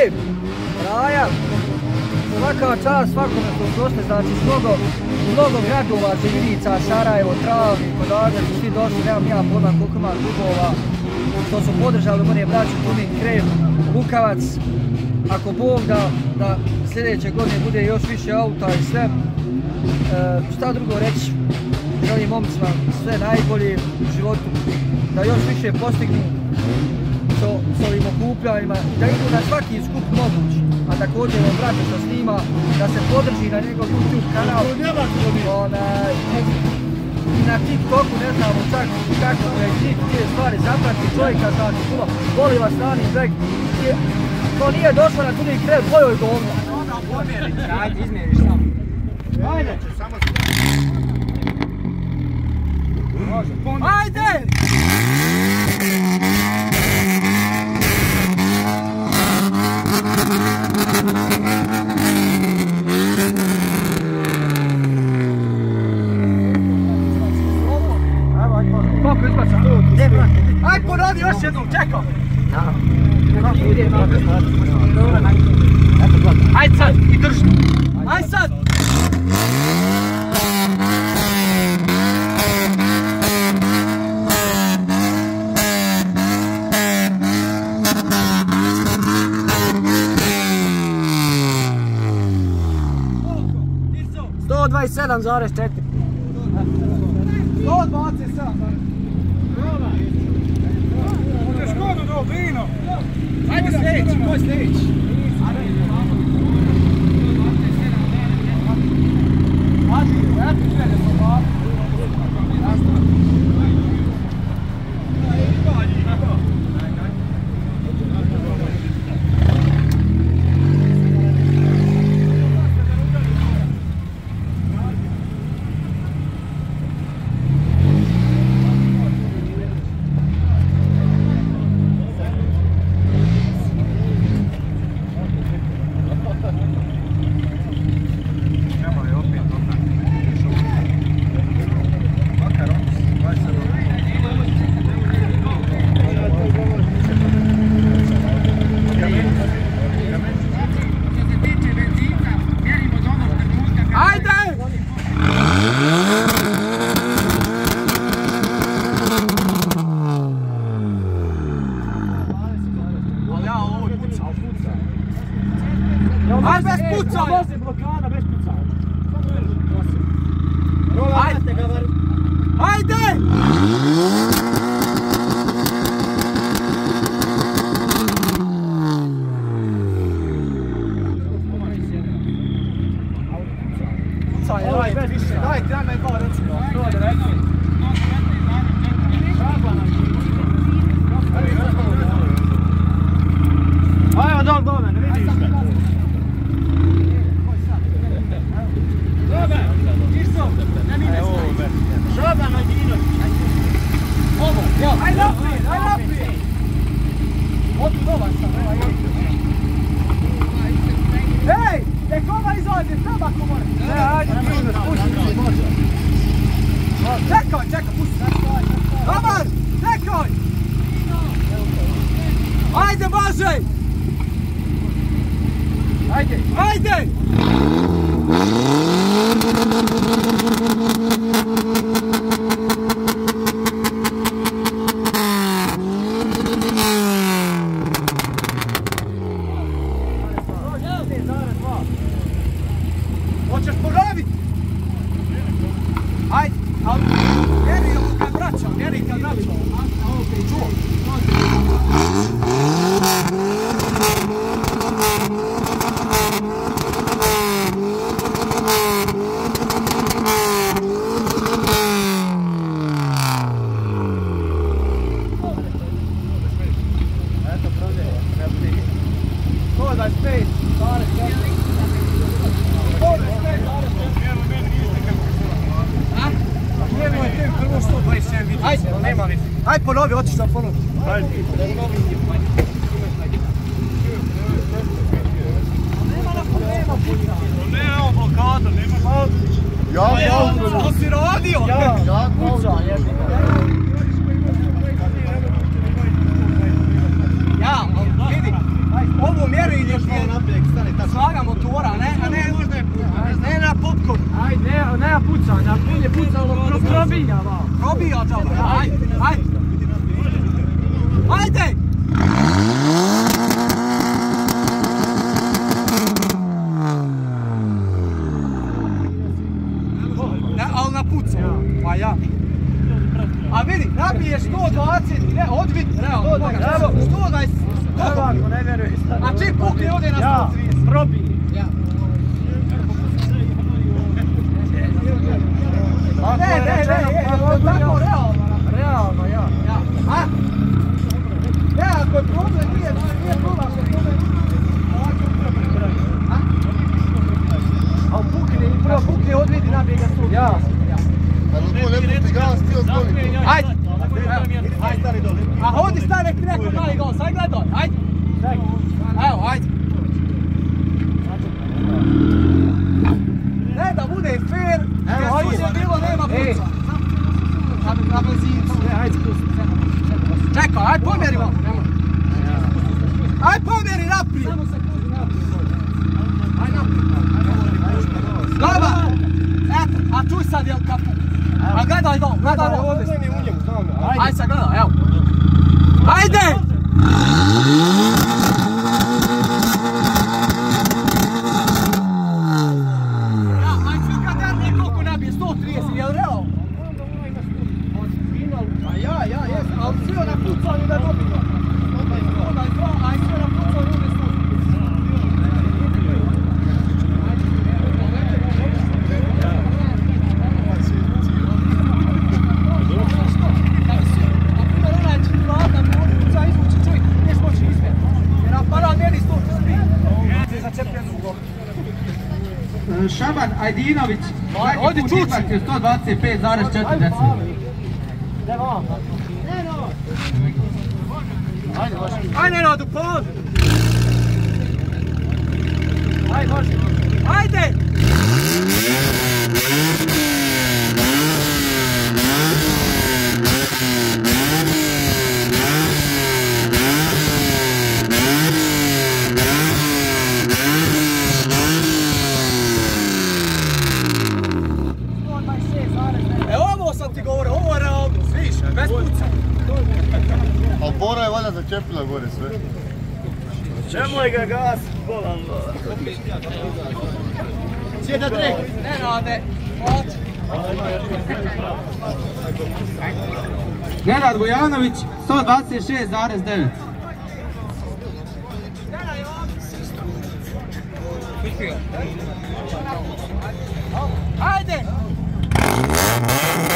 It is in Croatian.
Ej, Raja, svaka čast svakome koji su došli, znači mnogo gradova, Živnica, Sarajevo, Travnik, odavde su svi došli, nemam ja pojma koliko ima klubova, što su podržali moje braće, Tunin, Krem, Lukavac, ako Bog da sljedeće godine bude još više auta i sve. Šta drugo reći, želim momcima sve najbolje u životu, da još više postignu s ovim okupljanjima, da idu na svaki skup moguć, a također on brate što snima, da se podrži na njegov YouTube kanal, i na TikToku, ne znamo čak kako je te stvari zaprati čovjeka, znači puno, voli vas strani breg, ko nije došlo na Tunin Krem, bojoj govno. Ajde, izmjeriš samo. Ajde! Ajde! Koliko izbaca? Ajde poradi još jednom, čekam! Ajde sad i drži! Ajde sad! To 27,4. 127. Škodu do vino. Ajde sljedeći, ko je sljedeći? Ajde bez pucanja! Ajde! Ajde! Daj, treba me kao reći. Ajmo dol dole, ne vidiš me. Dobar, isto, ne mi ne stoji. Šoban, Ojdino. Ovo, jo. Aj naprijed. Odu dobar sam, Ej, nek ova izađe, treba ko mora. Ne, ajde, pusti, može. Čekaj, pusti. Dobar, čekaj. Ajde, Bože! Ajde! Hoćeš ponoviti? Ajde, ali mjeri kad vraćam. Okej, čuo. Ajde ponovi, hoćeš da ponovi. Ajde. Nema blokada, nema blokada. Ja, što si radio? Ja, kuća, jebi ga. Ja, vidi, ovu mjeru vjerujem da je snaga motora, ne na popcorn. Ajde, nema pucanja, pun je pucalo, probija vam. Probija džaba, ajde. Ajde! Ali na pucao, pa ja. A vidi, nabiješ 120, ne, odvid, realno, 120. Ovako, ne vjerujem. A čim pukne ode na 130. Ja, probij. Ne, tako realno. Realno, ja. A? Ne, ako je problem, nije problem, ako je problem. A pukne i prvo pukne, odvidi, nabije ga 130. Ja. Ajde! A ovdje stane ti neko mali gol, sad gledaj, ajde! Evo, ajde! Ne da bude fair, jer ovdje je bilo nema puca. Na benzincu. Ajde, spusti. Čekaj, ajde pomjeri malo. Ajde pomjeri naprijed. Ajde naprijed. Glava! Eto, a čuj sad jel kapu. A gledaj dom, gledaj dom. Ajde sad gledaj, evo. Ajde! Ja, ajde svi kad derbi koliko nabije, 130, jel realno? Ja, jes, ali svi ona pucali da dobija. Ajde svi ona pucali da dobija. Šaban Ajdinović, Odi zadnji put izbacio 125,4 decibela. Ajde Nenadu, pomozi! Ajde, može! Ajde! Ovo sam ti govorio, ovo je realno, sviš, bez puca. Ali Bora je valjda začepila gore sve. Čemoj ga gas, bolan. Sjeda trek! Ne rade, oči. Nenad Vujanović, 126,9. Ajde!